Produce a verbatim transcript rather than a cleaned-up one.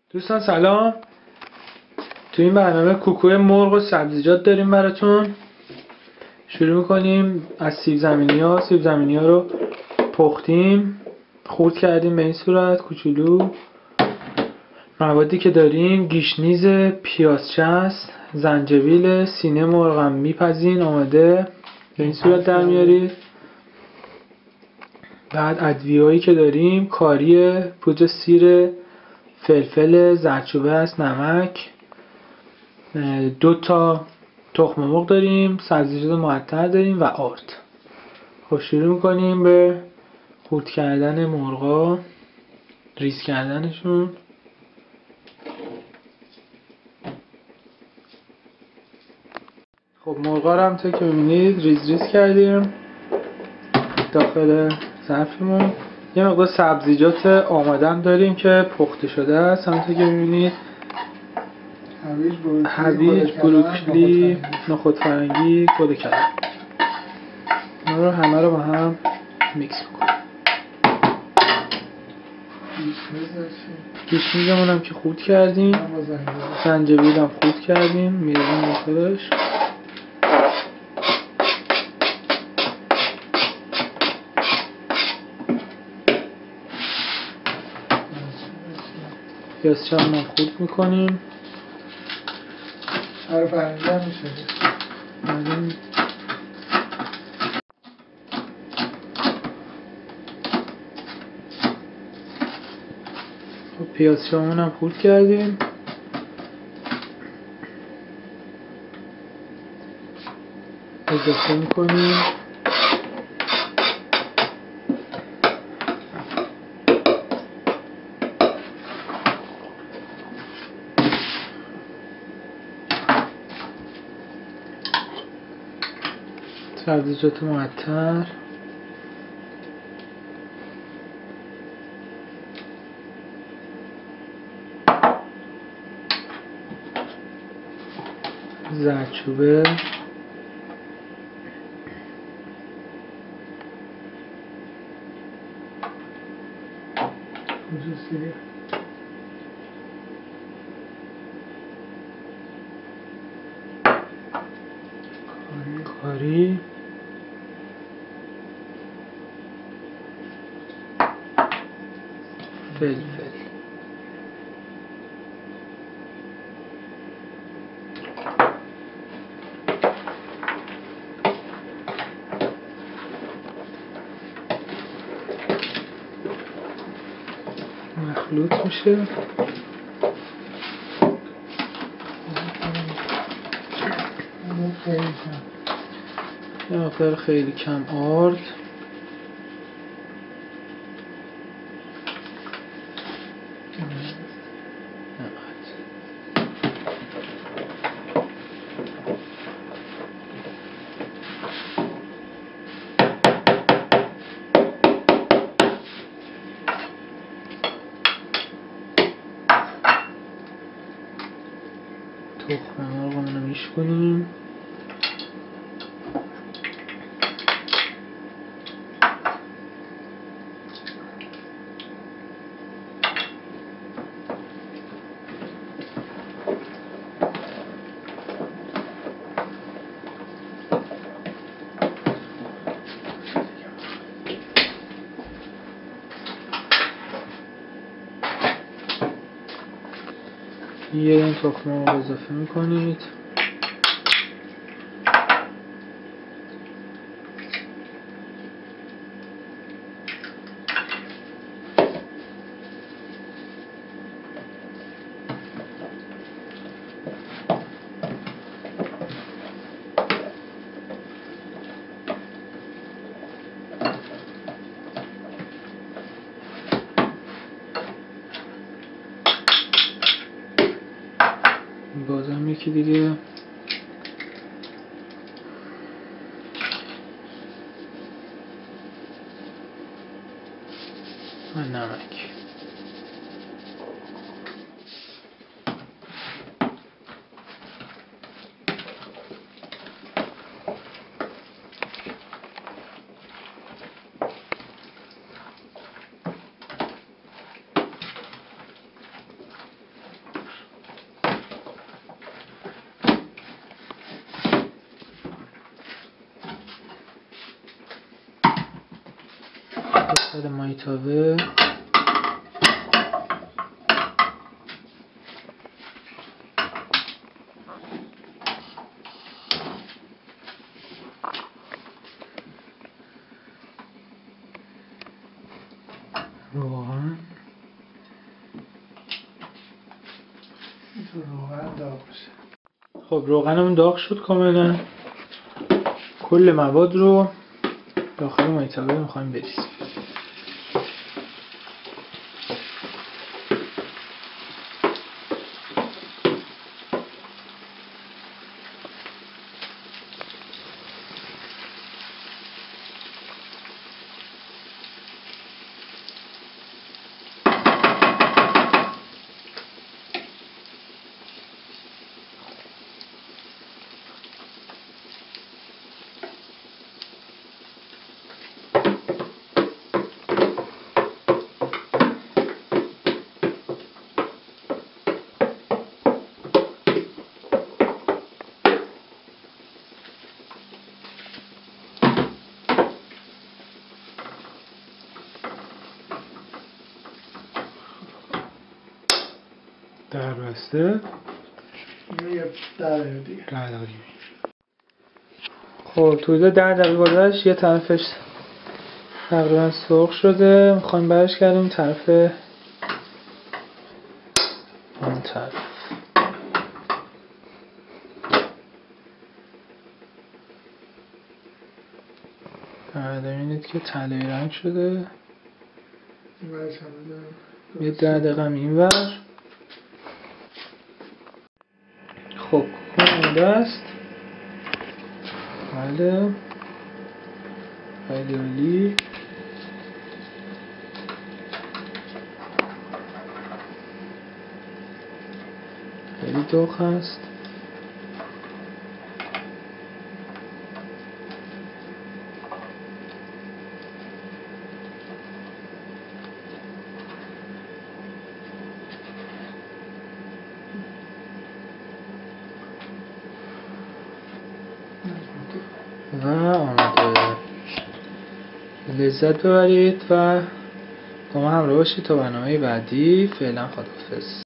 دوستان سلام. تو این برنامه کوکوی مرغ و سبزیجات داریم براتون. شروع میکنیم از سیب زمینی ها. سیب زمینی ها رو پختیم، خورد کردیم به این صورت کوچولو. موادی که داریم: گیشنیز، پیازچه است، زنجبیل، سینه مرغم میپزین آماده به این صورت در میارید. بعد ادویه‌ای که داریم: کاری، پودر سیر، فلفل، زردچوبه است، نمک، دو تا تخم مرغ داریم، سبزیجات معطر داریم و آرد. خب شروع میکنیم به خورد کردن مرغا، ریز کردنشون. خب مرغا رو هم تا که میبینید ریز ریز کردیم داخل ظرفمون. یه مقدار سبزیجات آماده هم داریم که پخته شده است، همونطور که میبینید: هویج، بروکلی، نخود فرنگی، گل کلم. اینا رو همه رو با هم میکس میکنیم. گیشنیزمون هم که خورد کردیم، زنجبیل هم خورد کردیم، میریزیم داخلش. پیازچه هم خورد میکنیم. آره فرنگی هم میشه. خب پیازچه هم خورد کردیم. اضافه میکنیم. سبزیجات معطر، زردچوبه، کاری، فلفل. مخلوط میشه. یه مقدار خیلی کم آرد. تخم مرغمون رو میشکنیم. یه این تخم مرغ اضافه میکنید. بازم یکی دیگه. و نمک. بسر مایتابه روغن روغن داغ بشه. خب روغنمون داغ شد کاملا. کل مواد رو داخل مایتابه میخوایم بریزیم. در بسته یه ده دقیقه دیگه. ده دقیقه. خب تو ده دقیقه گذشت، یه طرفش تقریبا سرخ شده. میخوایم برش کردیم طرف اون طرف. ببینید که طلایی رنگ شده. یه ده دقیقه هم این ور. خب مونده است. بله خیلی عالی. خیلی داغ هست. و آماده. لذت ببرید و با ما همراه باشید تا برنامه بعدی. فعلا خداحافظ.